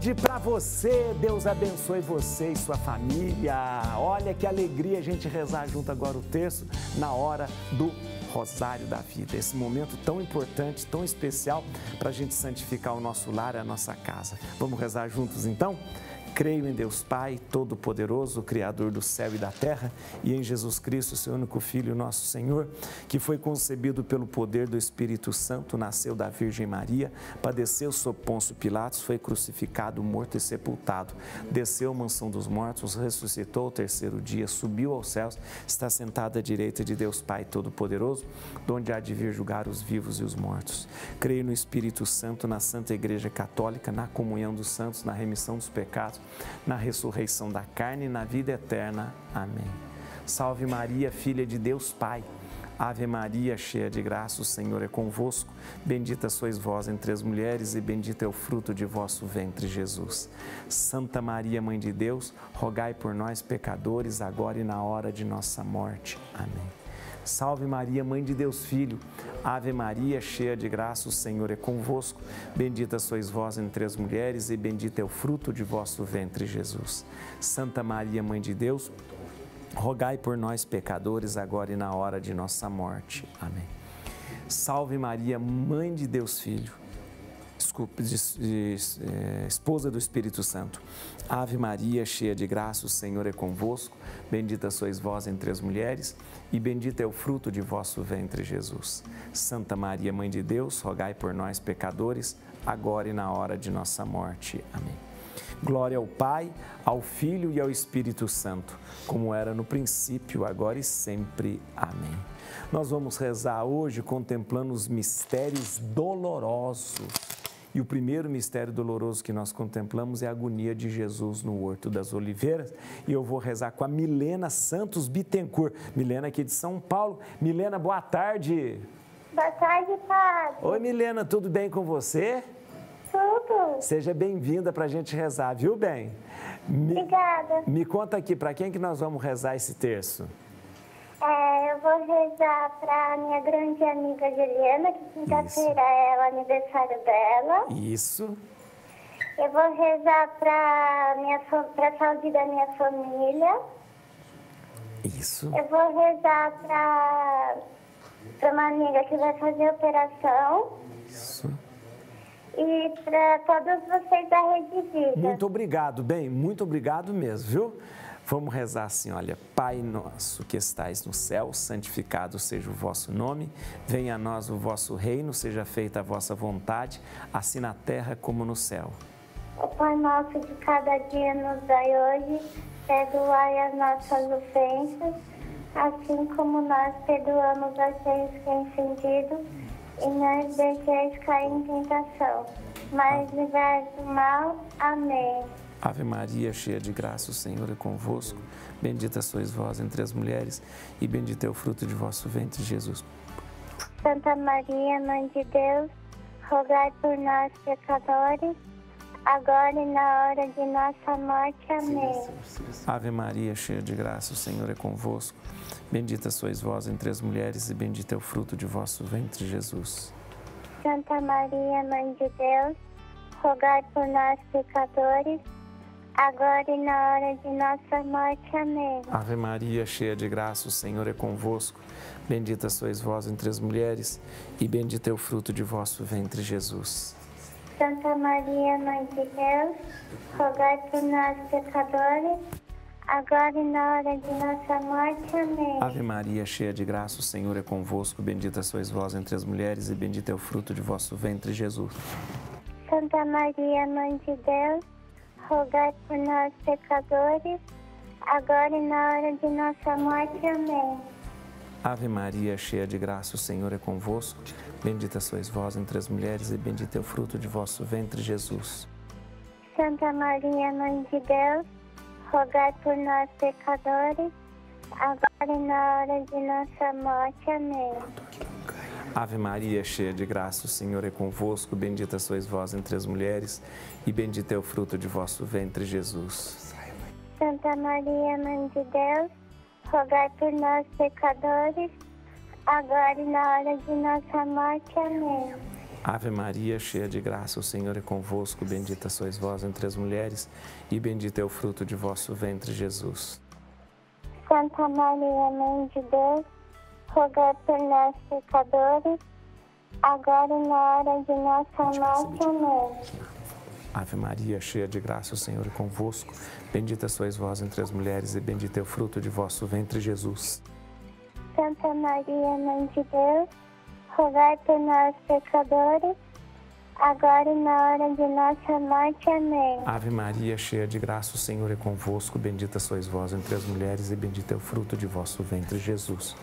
tarde para você, Deus abençoe você e sua família. Olha que alegria a gente rezar junto agora o terço na hora do Rosário da Vida. Esse momento tão importante, tão especial para a gente santificar o nosso lar e a nossa casa. Vamos rezar juntos então? Creio em Deus Pai, Todo-Poderoso, Criador do céu e da terra, e em Jesus Cristo, seu único Filho, nosso Senhor, que foi concebido pelo poder do Espírito Santo, nasceu da Virgem Maria, padeceu sob Pôncio Pilatos, foi crucificado, morto e sepultado, desceu à mansão dos mortos, ressuscitou ao terceiro dia, subiu aos céus, está sentado à direita de Deus Pai Todo-Poderoso, donde há de vir julgar os vivos e os mortos. Creio no Espírito Santo, na Santa Igreja Católica, na comunhão dos santos, na remissão dos pecados, na ressurreição da carne e na vida eterna. Amém. Salve Maria, filha de Deus Pai. Ave Maria, cheia de graça, o Senhor é convosco. Bendita sois vós entre as mulheres e bendito é o fruto de vosso ventre, Jesus. Santa Maria, Mãe de Deus, rogai por nós, pecadores, agora e na hora de nossa morte. Amém. Salve Maria, Mãe de Deus Filho. Ave Maria, cheia de graça, o Senhor é convosco. Bendita sois vós entre as mulheres e bendito é o fruto de vosso ventre, Jesus. Santa Maria, Mãe de Deus, rogai por nós, pecadores, agora e na hora de nossa morte. Amém. Salve Maria, Mãe de Deus Filho. Esposa do Espírito Santo. Ave Maria, cheia de graça, o Senhor é convosco. Bendita sois vós entre as mulheres e bendito é o fruto de vosso ventre, Jesus. Santa Maria, Mãe de Deus, rogai por nós, pecadores, agora e na hora de nossa morte. Amém. Glória ao Pai, ao Filho e ao Espírito Santo, como era no princípio, agora e sempre. Amém. Nós vamos rezar hoje contemplando os mistérios dolorosos. E o primeiro mistério doloroso que nós contemplamos é a agonia de Jesus no Horto das Oliveiras. E eu vou rezar com a Milena Santos Bittencourt. Milena aqui de São Paulo. Milena, boa tarde. Boa tarde, padre. Oi, Milena, tudo bem com você? Tudo. Seja bem-vinda para a gente rezar, viu, bem? Obrigada. Me conta aqui, para quem que nós vamos rezar esse terço? Eu vou rezar para minha grande amiga Juliana, que quinta-feira é o aniversário dela. Isso. Eu vou rezar para a saúde da minha família. Isso. Eu vou rezar para uma amiga que vai fazer operação. Isso. E para todos vocês da Rede Vida. Muito obrigado, bem, muito obrigado mesmo, viu? Vamos rezar assim, olha, Pai nosso que estais no céu, santificado seja o vosso nome, venha a nós o vosso reino, seja feita a vossa vontade, assim na terra como no céu. O pão nosso de cada dia nos dai hoje, perdoai as nossas ofensas, assim como nós perdoamos aqueles que têm ofendido, e não nos deixeis cair em tentação, mas livrai do mal. Amém. Ave Maria, cheia de graça, o Senhor é convosco. Bendita sois vós entre as mulheres e bendito é o fruto de vosso ventre, Jesus. Santa Maria, Mãe de Deus, rogai por nós, pecadores, agora e na hora de nossa morte. Amém. Ave Maria, cheia de graça, o Senhor é convosco. Bendita sois vós entre as mulheres e bendito é o fruto de vosso ventre, Jesus. Santa Maria, Mãe de Deus, rogai por nós, pecadores, agora e na hora de nossa morte. Amém. Ave Maria, cheia de graça, o Senhor é convosco. Bendita sois vós entre as mulheres e bendito é o fruto de vosso ventre, Jesus. Santa Maria, Mãe de Deus, rogai por nós, pecadores, agora e na hora de nossa morte. Amém. Ave Maria, cheia de graça, o Senhor é convosco. Bendita sois vós entre as mulheres e bendito é o fruto de vosso ventre, Jesus. Santa Maria, Mãe de Deus, rogai por nós, pecadores, agora e na hora de nossa morte. Amém. Ave Maria, cheia de graça, o Senhor é convosco. Bendita sois vós entre as mulheres e bendito é o fruto de vosso ventre, Jesus. Santa Maria, Mãe de Deus, rogai por nós, pecadores, agora e na hora de nossa morte. Amém. Ave Maria, cheia de graça, o Senhor é convosco. Bendita sois vós entre as mulheres e bendito é o fruto de vosso ventre, Jesus. Santa Maria, Mãe de Deus, rogai por nós, pecadores, agora e na hora de nossa morte. Amém. Ave Maria, cheia de graça, o Senhor é convosco. Bendita sois vós entre as mulheres e bendito é o fruto de vosso ventre, Jesus. Santa Maria, Mãe de Deus, rogai por nós, pecadores, agora e na hora de nossa morte. Amém. Ave Maria, cheia de graça, o Senhor é convosco. Bendita sois vós entre as mulheres e bendito é o fruto de vosso ventre, Jesus. Santa Maria, Mãe de Deus, rogai por nós, pecadores, agora e na hora de nossa morte. Amém. Ave Maria, cheia de graça, o Senhor é convosco. Bendita sois vós entre as mulheres e bendito é o fruto de vosso ventre, Jesus.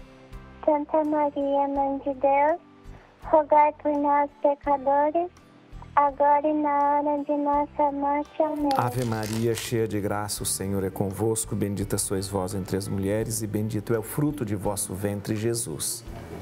Santa Maria, Mãe de Deus, rogai por nós, pecadores, agora e na hora de nossa morte. Amém. Ave Maria, cheia de graça, o Senhor é convosco. Bendita sois vós entre as mulheres e bendito é o fruto de vosso ventre, Jesus.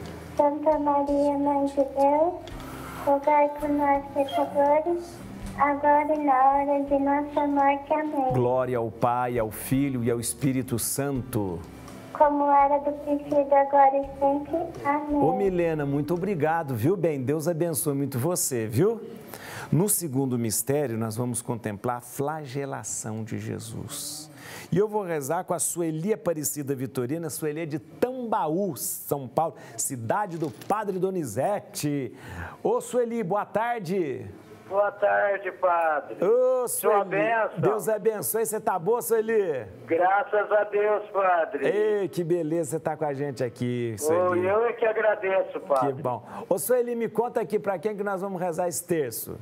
Santa Maria, Mãe de Deus, rogai por nós, pecadores, agora e na hora de nossa morte. Amém. Glória ao Pai, ao Filho e ao Espírito Santo. Como era do princípio, agora e sempre. Amém. Ô Milena, muito obrigado, viu bem? Deus abençoe muito você, viu? No segundo mistério, nós vamos contemplar a flagelação de Jesus. E eu vou rezar com a Sueli Aparecida Vitorina, Sueli é de Tambaú, São Paulo, cidade do Padre Donizete. Ô Sueli, boa tarde. Boa tarde, Padre. Ô, Sua bênção. Deus abençoe. Você tá boa, Sueli? Graças a Deus, Padre. Ei, que beleza você tá com a gente aqui, Sueli. Eu é que agradeço, Padre. Que bom. Ô, Sueli, me conta aqui para quem que nós vamos rezar esse terço.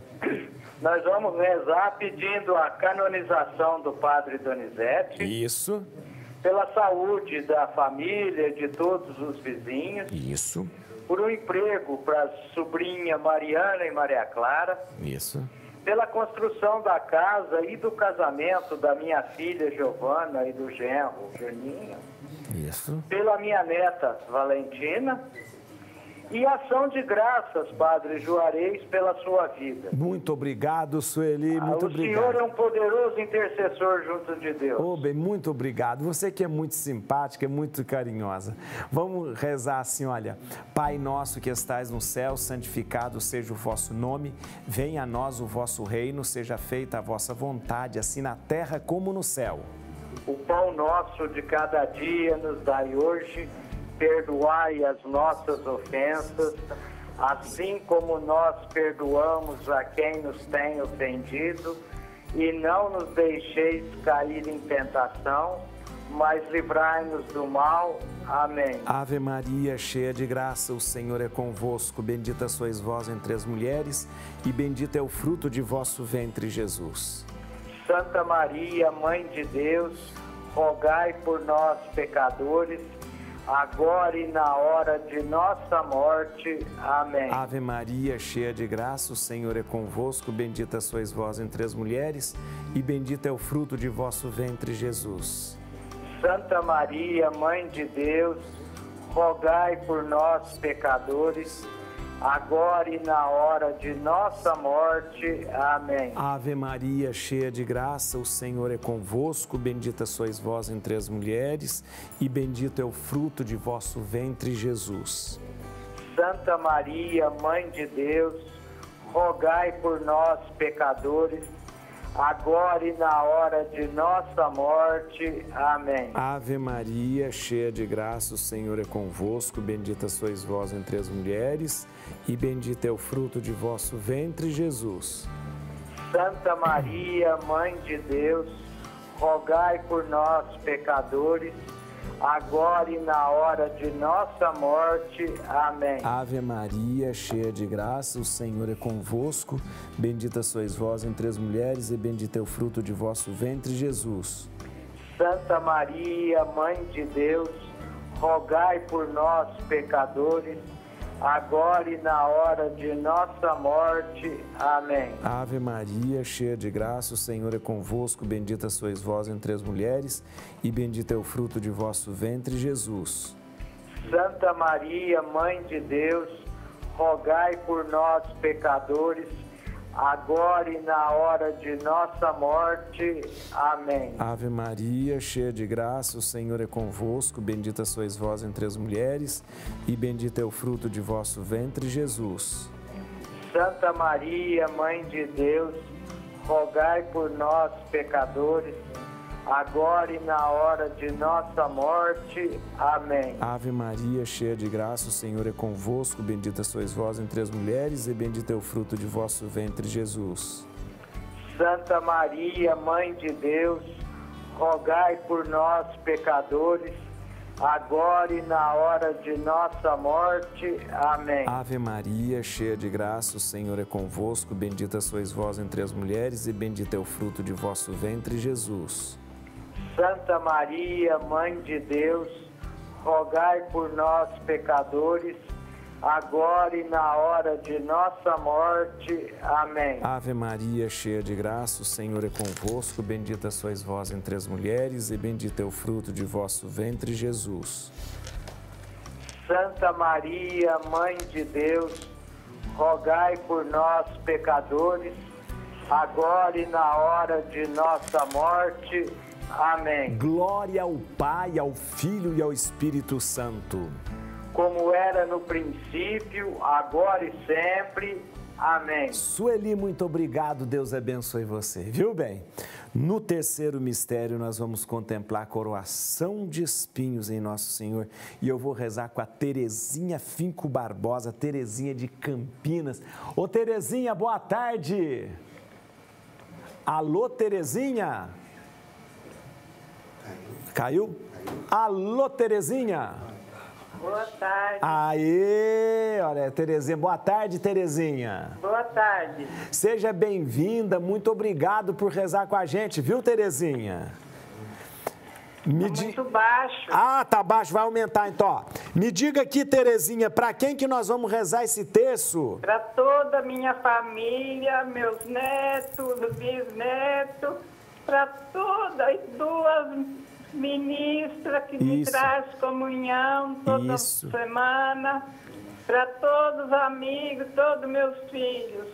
Nós vamos rezar pedindo a canonização do Padre Donizete. Isso. Pela saúde da família, de todos os vizinhos. Isso. Por um emprego para a sobrinha Mariana e Maria Clara. Isso. Pela construção da casa e do casamento da minha filha Giovana e do genro Janinho. Isso. Pela minha neta Valentina. E ação de graças, Padre Juarez, pela sua vida. Muito obrigado, Sueli, muito obrigado. O senhor é um poderoso intercessor junto de Deus. Ô, bem, muito obrigado. Você que é muito simpática, é muito carinhosa. Vamos rezar assim, olha. Pai nosso que estais no céu, santificado seja o vosso nome. Venha a nós o vosso reino, seja feita a vossa vontade, assim na terra como no céu. O pão nosso de cada dia nos dai hoje. Perdoai as nossas ofensas, assim como nós perdoamos a quem nos tem ofendido, e não nos deixeis cair em tentação, mas livrai-nos do mal. Amém. Ave Maria, cheia de graça, o Senhor é convosco. Bendita sois vós entre as mulheres, e bendito é o fruto de vosso ventre, Jesus. Santa Maria, Mãe de Deus, rogai por nós, pecadores, agora e na hora de nossa morte. Amém. Ave Maria, cheia de graça, o Senhor é convosco. Bendita sois vós entre as mulheres, e bendito é o fruto de vosso ventre, Jesus. Santa Maria, Mãe de Deus, rogai por nós, pecadores, agora e na hora de nossa morte. Amém. Ave Maria, cheia de graça, o Senhor é convosco. Bendita sois vós entre as mulheres, e bendito é o fruto de vosso ventre, Jesus. Santa Maria, Mãe de Deus, rogai por nós, pecadores, agora e na hora de nossa morte. Amém. Ave Maria, cheia de graça, o Senhor é convosco. Bendita sois vós entre as mulheres, e bendito é o fruto de vosso ventre, Jesus. Santa Maria, Mãe de Deus, rogai por nós, pecadores, agora e na hora de nossa morte. Amém. Ave Maria, cheia de graça, o Senhor é convosco. Bendita sois vós entre as mulheres, e bendito é o fruto de vosso ventre, Jesus. Santa Maria, Mãe de Deus, rogai por nós, pecadores, agora e na hora de nossa morte. Amém. Ave Maria, cheia de graça, o Senhor é convosco. Bendita sois vós entre as mulheres, e bendito é o fruto de vosso ventre, Jesus. Santa Maria, Mãe de Deus, rogai por nós, pecadores, agora e na hora de nossa morte. Amém. Ave Maria, cheia de graça, o Senhor é convosco. Bendita sois vós entre as mulheres, e bendito é o fruto de vosso ventre, Jesus. Santa Maria, Mãe de Deus, rogai por nós, pecadores, agora e na hora de nossa morte. Amém. Ave Maria, cheia de graça, o Senhor é convosco. Bendita sois vós entre as mulheres e bendito é o fruto de vosso ventre, Jesus. Santa Maria, Mãe de Deus, rogai por nós, pecadores, agora e na hora de nossa morte. Amém. Ave Maria, cheia de graça, o Senhor é convosco. Bendita sois vós entre as mulheres e bendito é o fruto de vosso ventre, Jesus. Santa Maria, Mãe de Deus, rogai por nós, pecadores, agora e na hora de nossa morte. Amém. Ave Maria, cheia de graça, o Senhor é convosco. Bendita sois vós entre as mulheres e bendito é o fruto de vosso ventre, Jesus. Santa Maria, Mãe de Deus, rogai por nós, pecadores, agora e na hora de nossa morte. Amém. Glória ao Pai, ao Filho e ao Espírito Santo. Como era no princípio, agora e sempre. Amém. Sueli, muito obrigado. Deus abençoe você. Viu bem? No terceiro mistério, nós vamos contemplar a coroação de espinhos em Nosso Senhor. E eu vou rezar com a Terezinha Finco Barbosa, Terezinha de Campinas. Ô, Terezinha, boa tarde. Alô, Terezinha? Caiu? Alô, Terezinha? Boa tarde. Aê, olha, Terezinha. Boa tarde, Terezinha. Boa tarde. Seja bem-vinda, muito obrigado por rezar com a gente, viu, Terezinha? Muito baixo. Ah, tá baixo, vai aumentar então, ó. Me diga aqui, Terezinha, para quem que nós vamos rezar esse terço? Para toda a minha família, meus netos, bisnetos, para todas as duas ministras que me traz comunhão toda semana, para todos os amigos, todos meus filhos.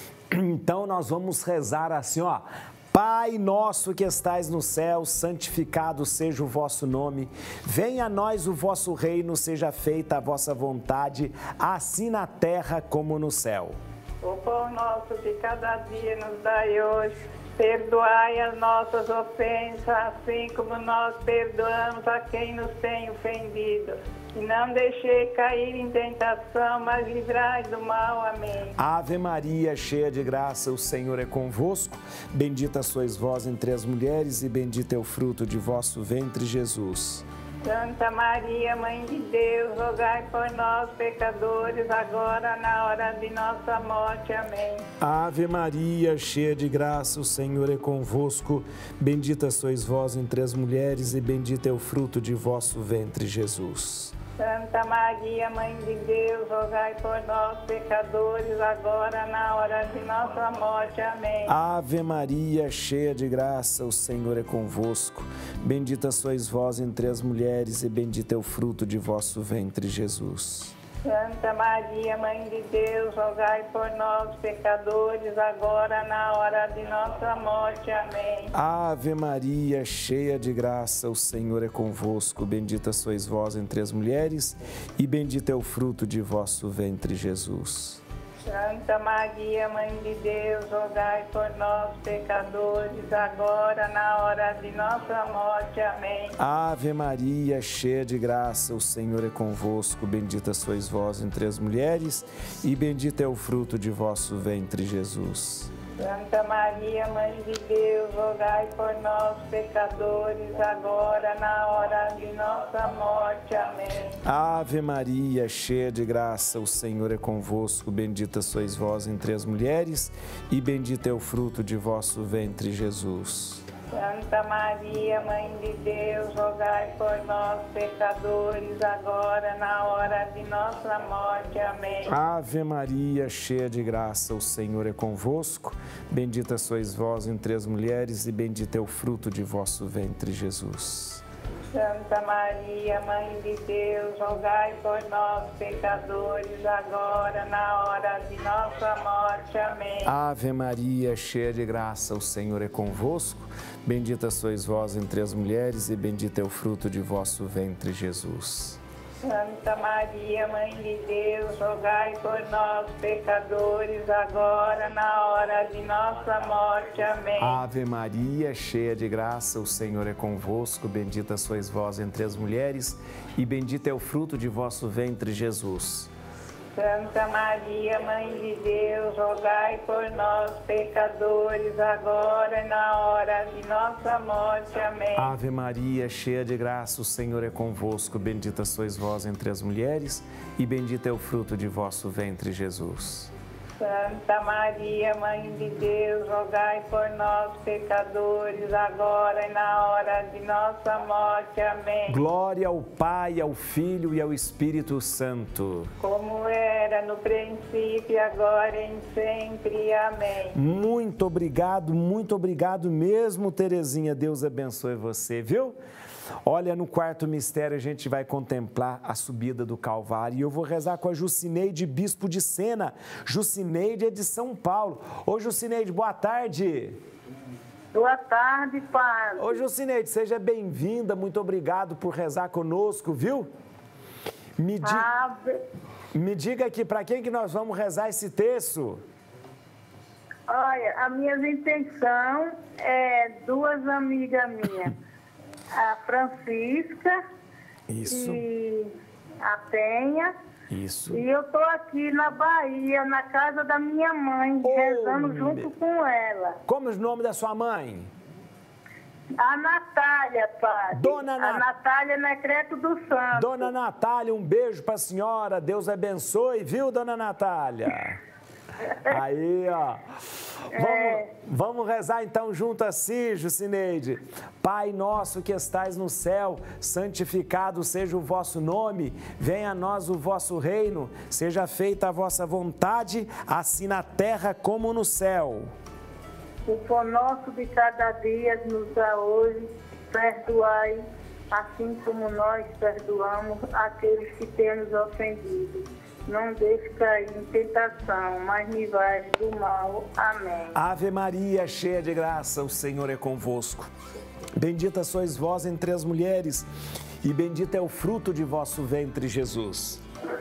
Então nós vamos rezar assim, ó. Pai nosso que estais no céu, santificado seja o vosso nome. Venha a nós o vosso reino, seja feita a vossa vontade, assim na terra como no céu. O pão nosso de cada dia nos dai hoje. Perdoai as nossas ofensas, assim como nós perdoamos a quem nos tem ofendido. E não deixei cair em tentação, mas livrai do mal. Amém. Ave Maria, cheia de graça, o Senhor é convosco. Bendita sois vós entre as mulheres e bendito é o fruto de vosso ventre, Jesus. Santa Maria, Mãe de Deus, rogai por nós, pecadores, agora na hora de nossa morte. Amém. Ave Maria, cheia de graça, o Senhor é convosco. Bendita sois vós entre as mulheres e bendito é o fruto de vosso ventre, Jesus. Santa Maria, Mãe de Deus, rogai por nós, pecadores, agora na hora de nossa morte. Amém. Ave Maria, cheia de graça, o Senhor é convosco. Bendita sois vós entre as mulheres e bendito é o fruto de vosso ventre, Jesus. Santa Maria, Mãe de Deus, rogai por nós, pecadores, agora na hora de nossa morte. Amém. Ave Maria, cheia de graça, o Senhor é convosco. Bendita sois vós entre as mulheres e bendito é o fruto de vosso ventre, Jesus. Santa Maria, Mãe de Deus, rogai por nós, pecadores, agora na hora de nossa morte. Amém. Ave Maria, cheia de graça, o Senhor é convosco. Bendita sois vós entre as mulheres e bendito é o fruto de vosso ventre, Jesus. Santa Maria, Mãe de Deus, rogai por nós, pecadores, agora na hora de nossa morte. Amém. Ave Maria, cheia de graça, o Senhor é convosco. Bendita sois vós entre as mulheres e bendito é o fruto de vosso ventre, Jesus. Santa Maria, Mãe de Deus, rogai por nós, pecadores, agora na hora de nossa morte. Amém. Ave Maria, cheia de graça, o Senhor é convosco. Bendita sois vós entre as mulheres e bendito é o fruto de vosso ventre, Jesus. Santa Maria, Mãe de Deus, rogai por nós, pecadores, agora na hora de nossa morte. Amém. Ave Maria, cheia de graça, o Senhor é convosco. Bendita sois vós entre as mulheres e bendito é o fruto de vosso ventre, Jesus. Santa Maria, Mãe de Deus, rogai por nós, pecadores, agora na hora de nossa morte. Amém. Ave Maria, cheia de graça, o Senhor é convosco. Bendita sois vós entre as mulheres, e bendito é o fruto de vosso ventre, Jesus. Santa Maria, Mãe de Deus, rogai por nós, pecadores, agora e na hora de nossa morte. Amém. Ave Maria, cheia de graça, o Senhor é convosco. Bendita sois vós entre as mulheres, e bendito é o fruto de vosso ventre, Jesus. Santa Maria, Mãe de Deus, rogai por nós, pecadores, agora e na hora de nossa morte. Amém. Glória ao Pai, ao Filho e ao Espírito Santo. Como era no princípio, agora e sempre. Amém. Muito obrigado mesmo, Terezinha. Deus abençoe você, viu? Olha, no quarto mistério a gente vai contemplar a subida do Calvário e eu vou rezar com a Jucineide, bispo de Sena. Jucineide é de São Paulo. Ô, Jucineide, boa tarde. Boa tarde, padre. Ô, Jucineide, seja bem-vinda. Muito obrigado por rezar conosco, viu? Me diga aqui, para quem que nós vamos rezar esse terço? Olha, a minha intenção é duas amigas minhas. A Francisca e a Penha. Isso. E eu estou aqui na Bahia, na casa da minha mãe, rezando junto com ela. Como é o nome da sua mãe? A Natália, padre. A Natália Necreto do Santo. Dona Natália, um beijo para a senhora. Deus abençoe, viu, dona Natália? Aí, ó. Vamos rezar então junto assim, Jucineide. Pai nosso que estais no céu, santificado seja o vosso nome, venha a nós o vosso reino, seja feita a vossa vontade, assim na terra como no céu. O pão nosso de cada dia nos dá hoje, perdoai, assim como nós perdoamos aqueles que têm nos ofendido. Não deixe cair em tentação, mas me livrai do mal. Amém. Ave Maria, cheia de graça, o Senhor é convosco. Bendita sois vós entre as mulheres, e bendito é o fruto de vosso ventre, Jesus.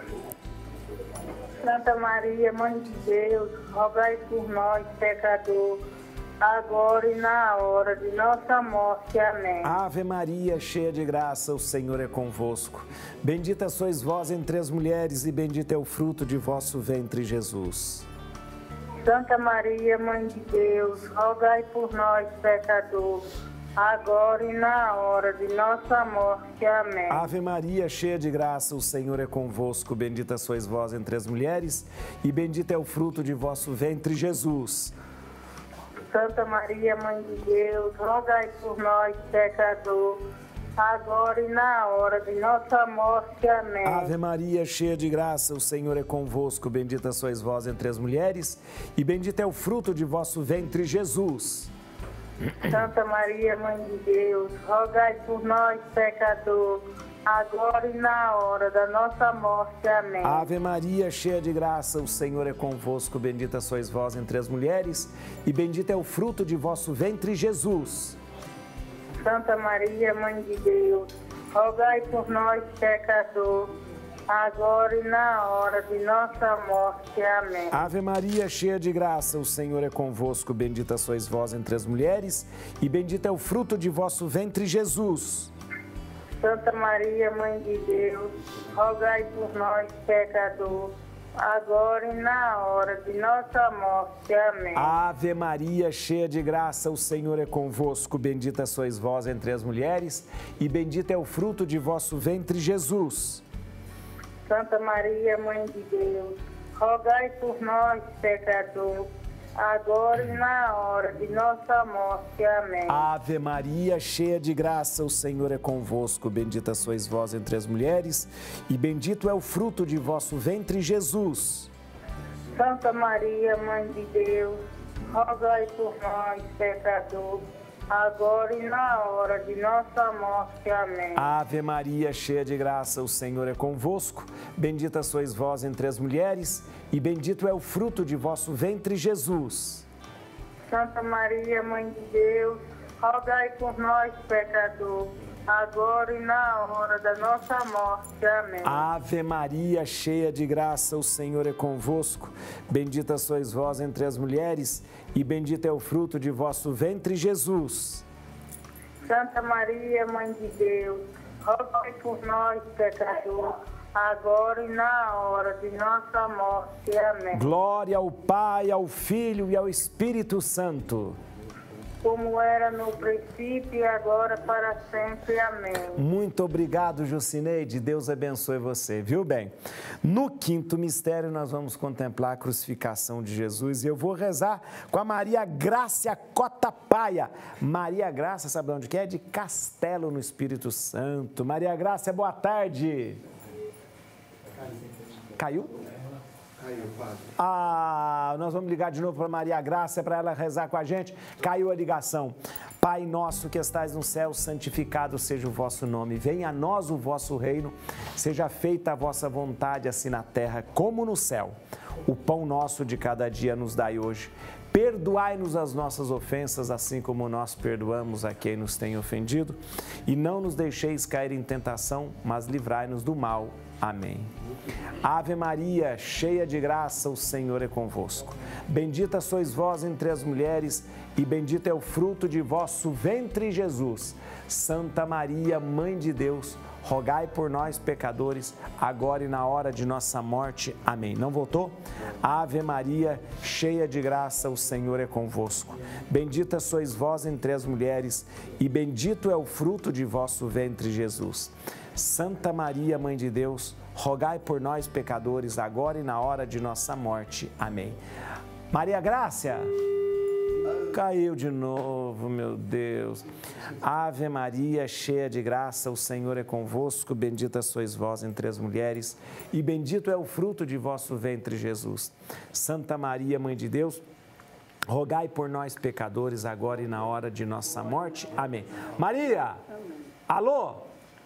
Santa Maria, Mãe de Deus, rogai por nós, pecadores, agora e na hora de nossa morte. Amém. Ave Maria, cheia de graça, o Senhor é convosco. Bendita sois vós entre as mulheres, e bendito é o fruto de vosso ventre, Jesus. Santa Maria, Mãe de Deus, rogai por nós, pecadores, agora e na hora de nossa morte. Amém. Ave Maria, cheia de graça, o Senhor é convosco. Bendita sois vós entre as mulheres, e bendito é o fruto de vosso ventre, Jesus. Santa Maria, Mãe de Deus, rogai por nós, pecadores, agora e na hora de nossa morte. Amém. Ave Maria, cheia de graça, o Senhor é convosco. Bendita sois vós entre as mulheres, e bendito é o fruto de vosso ventre, Jesus. Santa Maria, Mãe de Deus, rogai por nós, pecadores, agora e na hora da nossa morte. Amém. Ave Maria, cheia de graça, o Senhor é convosco. Bendita sois vós entre as mulheres, e bendito é o fruto de vosso ventre, Jesus. Santa Maria, Mãe de Deus, rogai por nós, pecadores, agora e na hora de nossa morte. Amém. Ave Maria, cheia de graça, o Senhor é convosco. Bendita sois vós entre as mulheres, e bendito é o fruto de vosso ventre, Jesus. Santa Maria, Mãe de Deus, rogai por nós, pecadores, agora e na hora de nossa morte. Amém. Ave Maria, cheia de graça, o Senhor é convosco. Bendita sois vós entre as mulheres, e bendito é o fruto de vosso ventre, Jesus. Santa Maria, Mãe de Deus, rogai por nós, pecadores, agora e na hora de nossa morte. Amém. Ave Maria, cheia de graça, o Senhor é convosco. Bendita sois vós entre as mulheres, e bendito é o fruto de vosso ventre, Jesus. Santa Maria, Mãe de Deus, rogai por nós, pecadores, agora e na hora de nossa morte. Amém. Ave Maria, cheia de graça, o Senhor é convosco. Bendita sois vós entre as mulheres, e bendito é o fruto de vosso ventre, Jesus. Santa Maria, Mãe de Deus, rogai por nós, pecadores, agora e na hora da nossa morte. Amém. Ave Maria, cheia de graça, o Senhor é convosco. Bendita sois vós entre as mulheres, e bendito é o fruto de vosso ventre, Jesus. Santa Maria, Mãe de Deus, rogai por nós, pecadores, agora e na hora de nossa morte. Amém. Glória ao Pai, ao Filho e ao Espírito Santo. Como era no princípio e agora para sempre. Amém. Muito obrigado, Jucineide. Deus abençoe você, viu bem? No quinto mistério, nós vamos contemplar a crucificação de Jesus e eu vou rezar com a Maria Grácia Cotapaia. Maria Grácia, sabe onde que é? De Castelo, no Espírito Santo. Maria Grácia, boa tarde. Caiu? Nós vamos ligar de novo para Maria Grácia, para ela rezar com a gente. Caiu a ligação. Pai nosso que estais no céu, santificado seja o vosso nome. Venha a nós o vosso reino. Seja feita a vossa vontade, assim na terra como no céu. O pão nosso de cada dia nos dai hoje. Perdoai-nos as nossas ofensas, assim como nós perdoamos a quem nos tem ofendido. E não nos deixeis cair em tentação, mas livrai-nos do mal. Amém. Ave Maria, cheia de graça, o Senhor é convosco. Bendita sois vós entre as mulheres, e bendito é o fruto de vosso ventre, Jesus. Santa Maria, Mãe de Deus, rogai por nós, pecadores, agora e na hora de nossa morte. Amém. Não voltou? Ave Maria, cheia de graça, o Senhor é convosco. Bendita sois vós entre as mulheres, e bendito é o fruto de vosso ventre, Jesus. Santa Maria, Mãe de Deus, rogai por nós, pecadores, agora e na hora de nossa morte. Amém. Maria Grácia, caiu de novo, meu Deus. Ave Maria, cheia de graça, o Senhor é convosco. Bendita sois vós entre as mulheres, e bendito é o fruto de vosso ventre, Jesus. Santa Maria, Mãe de Deus, rogai por nós, pecadores, agora e na hora de nossa morte. Amém. Maria, alô?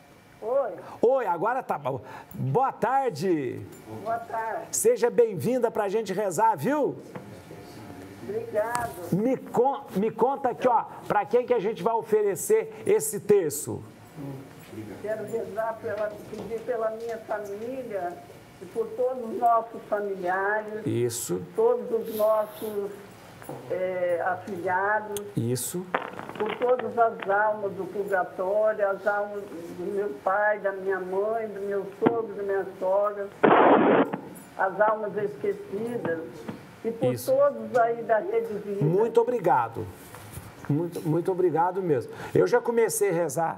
Oi, agora tá bom. Boa tarde. Boa tarde. Seja bem-vinda para a gente rezar, viu? Obrigado. Me conta aqui, ó, para quem que a gente vai oferecer esse terço? Quero rezar, pedir pela minha família e por todos os nossos familiares. Isso. Todos os nossos afilhados. Isso. Por todas as almas do purgatório, as almas do meu pai, da minha mãe, do meu sogro, da minha sogra, as almas esquecidas e por todos aí da Rede Vida. Muito obrigado. Muito obrigado mesmo. Eu já comecei a rezar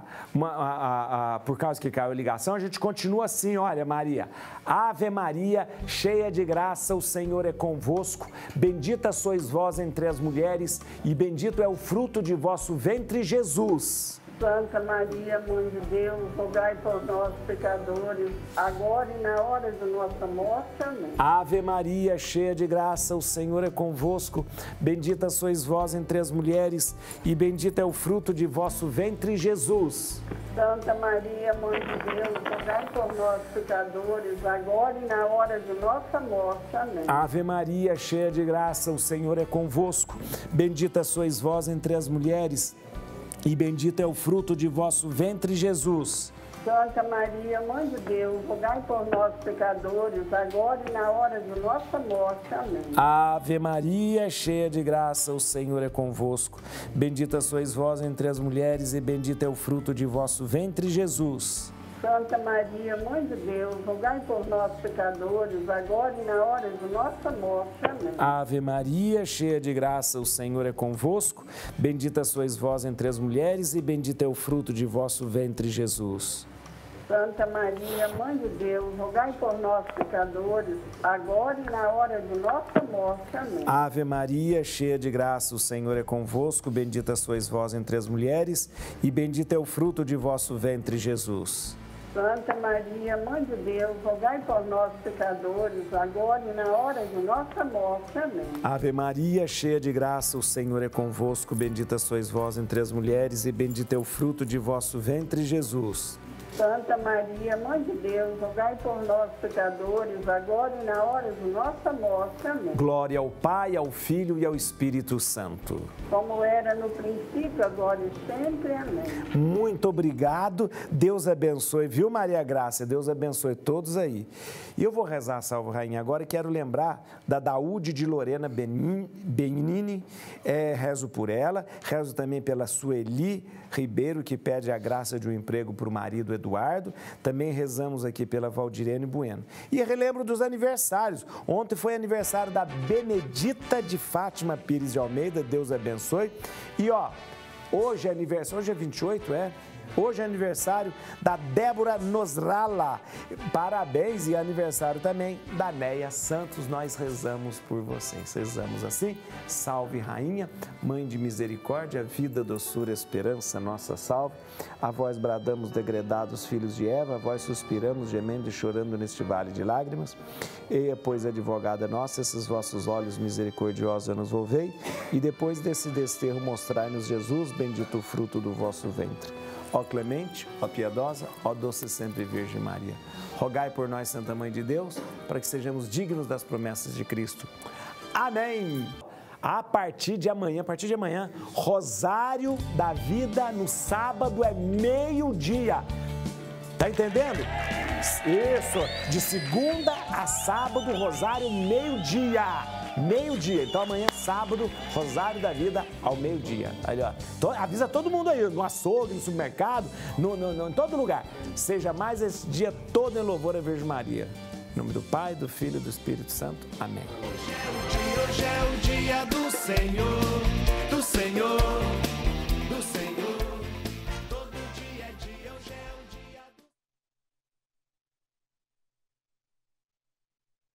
por causa que caiu a ligação. A gente continua assim, olha, Maria. Ave Maria, cheia de graça, o Senhor é convosco. Bendita sois vós entre as mulheres, e bendito é o fruto de vosso ventre, Jesus. Santa Maria, Mãe de Deus, rogai por nós, pecadores, agora e na hora de nossa morte. Amém. Ave Maria, cheia de graça, o Senhor é convosco. Bendita sois vós entre as mulheres, e bendito é o fruto de vosso ventre, Jesus. Santa Maria, Mãe de Deus, rogai por nós, pecadores, agora e na hora de nossa morte. Amém. Ave Maria, cheia de graça, o Senhor é convosco. Bendita sois vós entre as mulheres, e bendito é o fruto de vosso ventre, Jesus. Santa Maria, Mãe de Deus, rogai por nós, pecadores, agora e na hora de nossa morte. Amém. Ave Maria, cheia de graça, o Senhor é convosco. Bendita sois vós entre as mulheres, e bendito é o fruto de vosso ventre, Jesus. Santa Maria, Mãe de Deus, rogai por nós, pecadores, agora e na hora de nossa morte. Amém. Ave Maria, cheia de graça, o Senhor é convosco. Bendita sois vós entre as mulheres, e bendito é o fruto de vosso ventre, Jesus. Santa Maria, Mãe de Deus, rogai por nós, pecadores, agora e na hora de nossa morte. Amém. Ave Maria, cheia de graça, o Senhor é convosco. Bendita sois vós entre as mulheres, e bendito é o fruto de vosso ventre, Jesus. Santa Maria, Mãe de Deus, rogai por nós, pecadores, agora e na hora de nossa morte. Amém. Ave Maria, cheia de graça, o Senhor é convosco. Bendita sois vós entre as mulheres, e bendito é o fruto de vosso ventre, Jesus. Santa Maria, Mãe de Deus, rogai por nós, pecadores, agora e na hora de nossa morte. Amém. Glória ao Pai, ao Filho e ao Espírito Santo. Como era no princípio, agora e sempre. Amém. Muito obrigado. Deus abençoe, viu, Maria Graça? Deus abençoe todos aí. E eu vou rezar a Salve Rainha agora e quero lembrar da Daúde de Lorena Benini. Rezo por ela. Rezo também pela Sueli Ribeiro, que pede a graça de um emprego para o marido Eduardo. Também rezamos aqui pela Valdirene Bueno. E relembro dos aniversários. Ontem foi aniversário da Benedita de Fátima Pires de Almeida. Deus abençoe. E hoje é aniversário, hoje é 28, Hoje é aniversário da Débora Nosrala. Parabéns, e aniversário também da Neia Santos. Nós rezamos por vocês. Rezamos assim: Salve Rainha, Mãe de misericórdia, vida, doçura, esperança, nossa salve. A vós bradamos, degredados filhos de Eva, a vós suspiramos, gemendo e chorando neste vale de lágrimas. Eia, pois, advogada nossa, esses vossos olhos misericordiosos nos volvei, e depois desse desterro mostrai-nos Jesus, bendito o fruto do vosso ventre. Ó clemente, ó piedosa, ó doce sempre Virgem Maria, rogai por nós, Santa Mãe de Deus, para que sejamos dignos das promessas de Cristo. Amém! A partir de amanhã, Rosário da Vida no sábado é meio-dia. Tá entendendo? Isso, de segunda a sábado, Rosário meio-dia. Então amanhã, sábado, Rosário da Vida ao meio-dia. Aí, avisa todo mundo aí, no açougue, no supermercado, em todo lugar. Seja mais esse dia todo em louvor à Virgem Maria. Em nome do Pai, do Filho e do Espírito Santo. Amém. Hoje é o dia do Senhor.